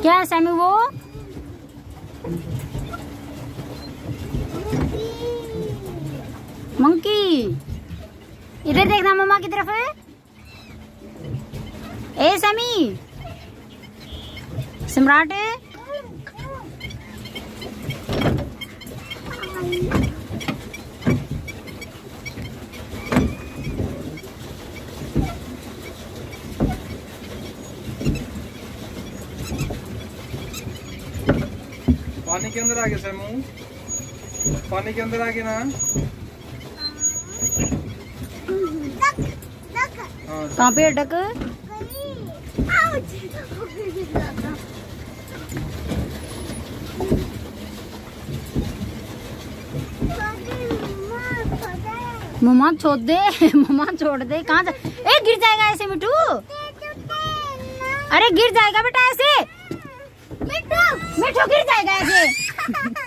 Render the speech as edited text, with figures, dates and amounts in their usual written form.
क्या है सैमी वो? मंकी। इधर देखना मम्मा की तरफ है। ए सैमी, सम्राट है। पानी के अंदर आ गया सैमू, पानी के अंदर आ गया ना। कहाँ पे डक? मम्मा छोड़ दे, मम्मा छोड़ दे। कहाँ जा? ए गिर जाएगा ऐसे मिट्टू। अरे गिर जाएगा बेटा ऐसे। मिट्टू गिर जाएगा ऐसे।